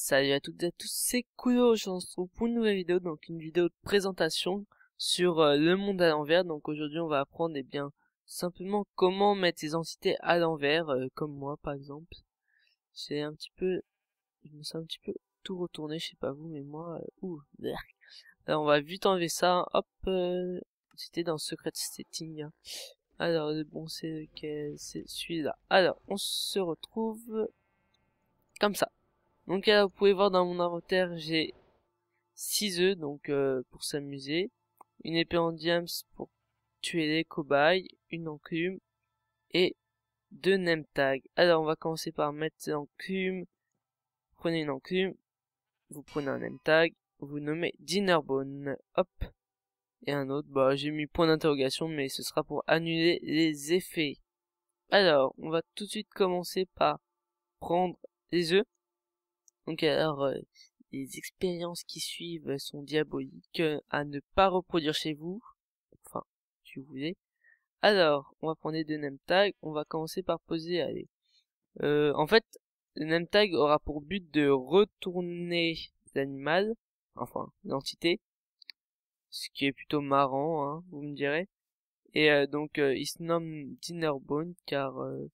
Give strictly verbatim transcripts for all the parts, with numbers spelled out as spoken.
Salut à toutes et à tous, c'est Kudo, je vous retrouve pour une nouvelle vidéo, donc une vidéo de présentation sur euh, le monde à l'envers. Donc aujourd'hui on va apprendre eh bien simplement comment mettre les entités à l'envers, euh, comme moi par exemple. J'ai un petit peu, je me sens un petit peu tout retourné, je sais pas vous, mais moi, euh, ouh, berk. Alors on va vite enlever ça, hop, euh, c'était dans Secret Setting. Hein. Alors bon c'est lequel, c'est celui-là. Alors on se retrouve comme ça. Donc là, vous pouvez voir dans mon inventaire, j'ai six œufs, donc euh, pour s'amuser, une épée en diams pour tuer les cobayes, une enclume et deux name tags. Alors on va commencer par mettre l'enclume. Prenez une enclume, vous prenez un name tag, vous nommez Dinnerbone, hop, et un autre, bah j'ai mis point d'interrogation, mais ce sera pour annuler les effets. Alors, on va tout de suite commencer par prendre les œufs. Donc alors, euh, les expériences qui suivent sont diaboliques, euh, à ne pas reproduire chez vous. Enfin, si vous voulez. Alors, on va prendre les deux name tags. On va commencer par poser, allez. Euh, en fait, le name tag aura pour but de retourner l'animal, enfin, l'entité. Ce qui est plutôt marrant, hein, vous me direz. Et euh, donc, euh, il se nomme Dinnerbone, car... Euh,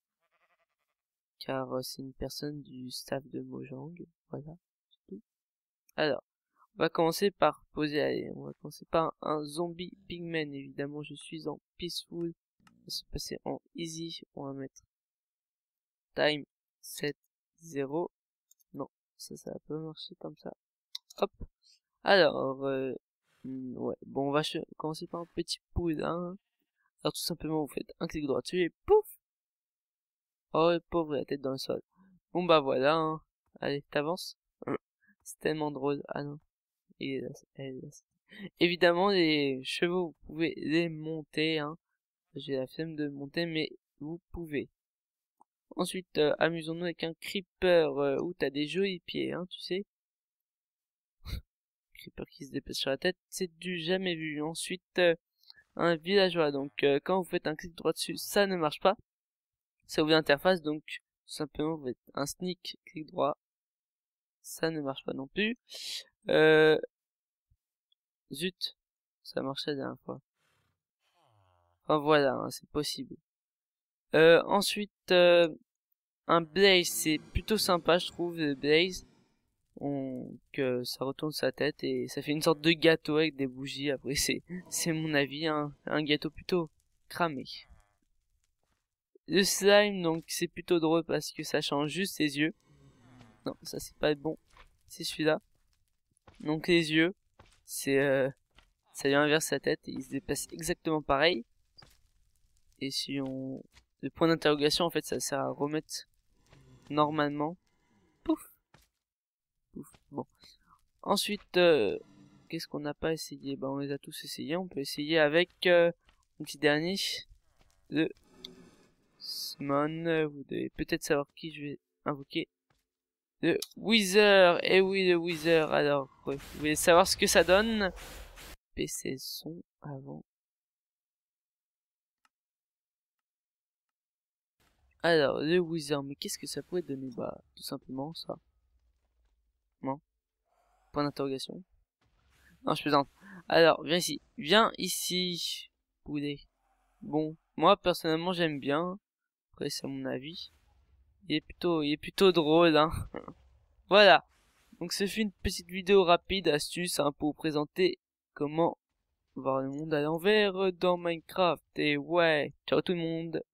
car euh, c'est une personne du staff de Mojang. Voilà. Alors, on va commencer par poser, allez, on va commencer par un zombie pigman, évidemment, je suis en peaceful, on va se passer en easy, on va mettre time sept zéro, non, ça, ça va pas marcher comme ça, hop, alors, euh, ouais, bon, on va commencer par un petit poudin, alors tout simplement, vous faites un clic droit dessus et pouf, oh, pauvre, la tête dans le sol, bon bah voilà, hein. Allez, t'avances, c'est tellement drôle, ah non. Et là, et là, évidemment, les chevaux, vous pouvez les monter, hein. J'ai la flemme de monter, mais vous pouvez. Ensuite, euh, amusons-nous avec un creeper, euh, où t'as des jolis pieds, hein, tu sais. Creeper qui se dépêche sur la tête, c'est du jamais vu. Ensuite, euh, un villageois. Donc, euh, quand vous faites un clic droit dessus, ça ne marche pas. Ça ouvre l'interface, donc, tout simplement, vous faites un sneak, clic droit. Ça ne marche pas non plus. Euh, Zut, ça marchait la dernière fois. Enfin voilà, hein, c'est possible. Euh, ensuite, euh, un blaze, c'est plutôt sympa, je trouve, le blaze. On, que ça retourne sa tête et ça fait une sorte de gâteau avec des bougies. Après, c'est, c'est mon avis, hein, un gâteau plutôt cramé. Le slime, donc, c'est plutôt drôle parce que ça change juste ses yeux. Non, ça c'est pas bon. C'est celui-là. Donc les yeux, c'est, euh, ça lui inverse sa tête et il se déplace exactement pareil. Et si on, le point d'interrogation, en fait, ça sert à remettre normalement. Pouf. Pouf. Bon. Ensuite, euh, qu'est-ce qu'on n'a pas essayé? Bah, on les a tous essayés. On peut essayer avec euh, un petit dernier. Le Smon. Vous devez peut-être savoir qui je vais invoquer. Le Wither. Eh oui, le Wither. Alors, ouais, vous voulez savoir ce que ça donne? P C son avant. Alors, le Wither, mais qu'est-ce que ça pourrait donner? Bah, tout simplement ça. Non. Point d'interrogation. Non, je plaisante. Alors, viens ici. Viens ici, poulet. Bon, moi, personnellement, j'aime bien. Après, c'est mon avis. Il est plutôt, il est plutôt drôle, hein. Voilà. Donc, ce fut une petite vidéo rapide, astuce, hein, pour vous présenter comment voir le monde à l'envers dans Minecraft. Et ouais, ciao tout le monde.